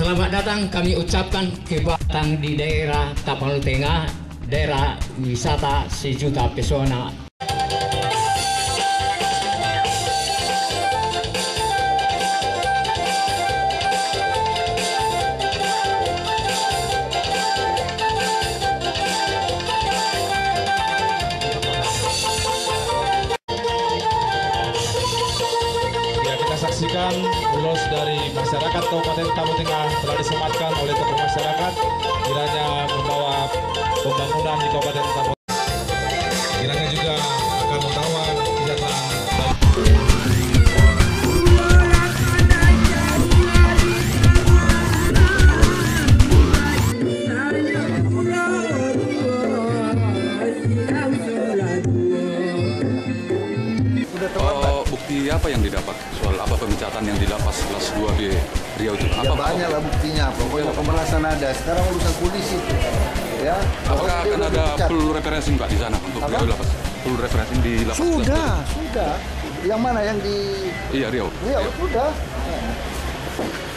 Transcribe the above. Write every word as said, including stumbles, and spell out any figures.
Selamat datang kami ucapkan kebatang di daerah Tapanuli Tengah, daerah wisata sejuta pesona. Saksikan ulos dari masyarakat Kabupaten Tapanuli Tengah telah disematkan oleh tokoh masyarakat kiranya membawa pembangunan di Kabupaten Tapanuli. Kiranya juga akan membawa kesejahteraan. Oh, bukti apa yang didapat soal apa pemecatan yang di lapas kelas dua di Riau itu? Ya, apa banyak lah buktinya, pokoknya pemerasan ada. Sekarang urusan polisi, ya. Apakah akan ada full referensi Pak di sana untuk Riau lapas? Full referensi di lapas kelas Sudah, dua? sudah. Yang mana yang di Iya, Riau. Riau, sudah.